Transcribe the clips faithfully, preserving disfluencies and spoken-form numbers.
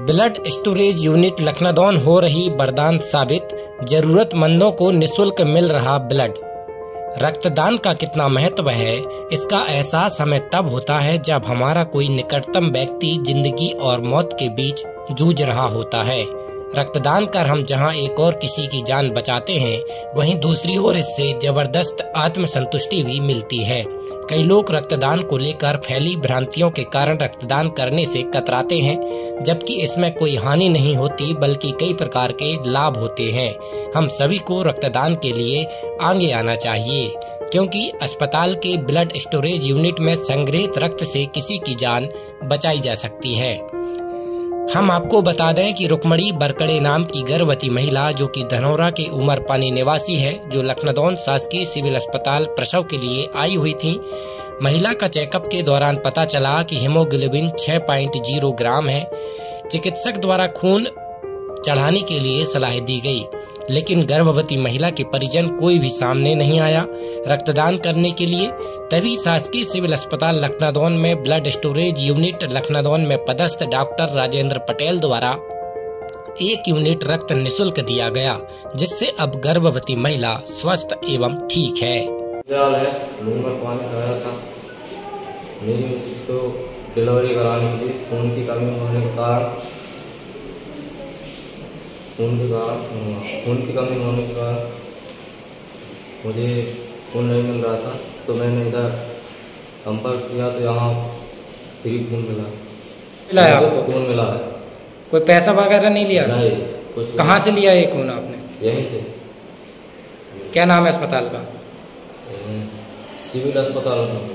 Blood storage unit Lakhnadon हो रही वरदान साबित, जरूरतमंदों को निःशुल्क मिल रहा ब्लड। रक्तदान का कितना महत्व है, इसका एहसास हमें तब होता है जब हमारा कोई निकटतम व्यक्ति जिंदगी और मौत के बीच जूझ रहा होता है। रक्तदान कर हम जहां एक और किसी की जान बचाते हैं, वहीं दूसरी ओर इससे जबरदस्त आत्मसंतुष्टि भी मिलती है। कई लोग रक्तदान को लेकर फैली भ्रांतियों के कारण रक्तदान करने से कतराते हैं, जबकि इसमें कोई हानि नहीं होती बल्कि कई प्रकार के लाभ होते हैं। हम सभी को रक्तदान के लिए आगे आना चाहिए, क्योंकि अस्पताल के ब्लड स्टोरेज यूनिट में संग्रहित रक्त से किसी की जान बचाई जा सकती है। हम आपको बता दें कि रुक्मणी बरकड़े नाम की गर्भवती महिला, जो कि धनौरा के उमर पानी निवासी है, जो लखनादौन शासकीय सिविल अस्पताल प्रसव के लिए आई हुई थी। महिला का चेकअप के दौरान पता चला कि हीमोग्लोबिन छह पॉइंट शून्य ग्राम है। चिकित्सक द्वारा खून चढ़ाने के लिए सलाह दी गई, लेकिन गर्भवती महिला के परिजन कोई भी सामने नहीं आया रक्तदान करने के लिए। तभी शासकीय सिविल अस्पताल लखनादौन में ब्लड स्टोरेज यूनिट लखनादौन में पदस्थ डॉक्टर राजेंद्र पटेल द्वारा एक यूनिट रक्त निःशुल्क दिया गया, जिससे अब गर्भवती महिला स्वस्थ एवं ठीक है। मेरी मिसेज को डिलीवरी कराने के लिए खून की कमी होने के कारण खून के कारण खून की कमी होने के कारण मुझे खून नहीं मिल रहा था, तो मैंने इधर संपर्क किया तो यहाँ फ्री खून मिला। मिला है आपको? खून मिला है। कोई पैसा वगैरह नहीं लिया? नहीं, कुछ। कहाँ से लिया ये खून आपने? यहीं से। क्या नाम है अस्पताल का? सिविल अस्पताल का।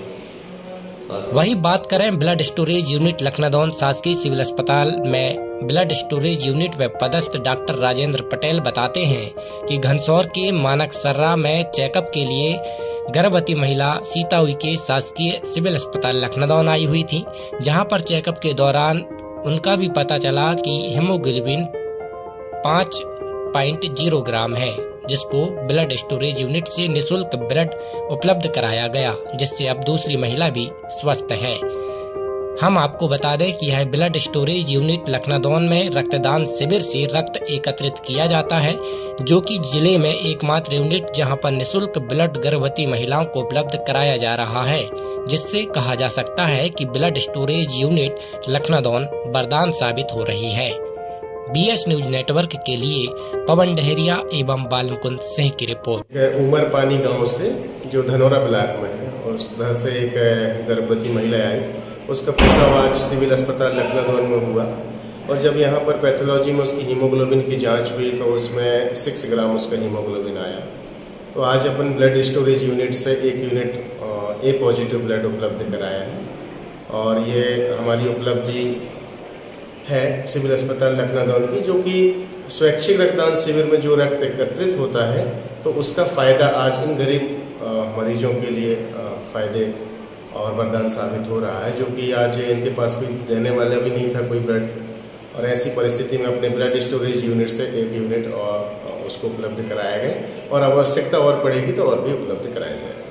वही बात करें ब्लड स्टोरेज यूनिट लखनादौन शासकीय सिविल अस्पताल में ब्लड स्टोरेज यूनिट में पदस्थ डॉक्टर राजेंद्र पटेल बताते हैं कि घनसौर के मानक सर्रा में चेकअप के लिए गर्भवती महिला सीताउई के शासकीय सिविल अस्पताल लखनादौन आई हुई थी, जहां पर चेकअप के दौरान उनका भी पता चला कि हीमोग्लोबिन पाँच पॉइंट शून्य ग्राम है, जिसको ब्लड स्टोरेज यूनिट से निःशुल्क ब्लड उपलब्ध कराया गया, जिससे अब दूसरी महिला भी स्वस्थ है। हम आपको बता दें कि यह ब्लड स्टोरेज यूनिट लखनादौन में रक्तदान शिविर से रक्त एकत्रित किया जाता है, जो कि जिले में एकमात्र यूनिट जहां पर निःशुल्क ब्लड गर्भवती महिलाओं को उपलब्ध कराया जा रहा है, जिससे कहा जा सकता है कि ब्लड स्टोरेज यूनिट लखनादौन वरदान साबित हो रही है। बी एस न्यूज नेटवर्क के लिए पवन डहरिया एवं बालमुकुंद सिंह की रिपोर्ट। उमर पानी गांव से, जो धनौरा ब्लॉक में है, और उधर से एक गर्भवती महिला आई। उसका प्रसव आज सिविल अस्पताल लखनादौन में हुआ, और जब यहाँ पर पैथोलॉजी में उसकी हीमोग्लोबिन की जांच हुई तो उसमें सिक्स ग्राम उसका हीमोग्लोबिन आया। तो आज अपन ब्लड स्टोरेज यूनिट से एक यूनिट ए पॉजिटिव ब्लड उपलब्ध कराया है, और ये हमारी उपलब्धि है सिविल अस्पताल लखनादौन की, जो कि स्वैच्छिक रक्तदान शिविर में जो रक्त एकत्रित होता है, तो उसका फायदा आज इन गरीब मरीजों के लिए फायदे और वरदान साबित हो रहा है, जो कि आज इनके पास कोई देने वाला भी नहीं था कोई ब्लड, और ऐसी परिस्थिति में अपने ब्लड स्टोरेज यूनिट से एक यूनिट और उसको उपलब्ध कराया गया, और आवश्यकता और पड़ेगी तो और भी उपलब्ध कराया जाएगा।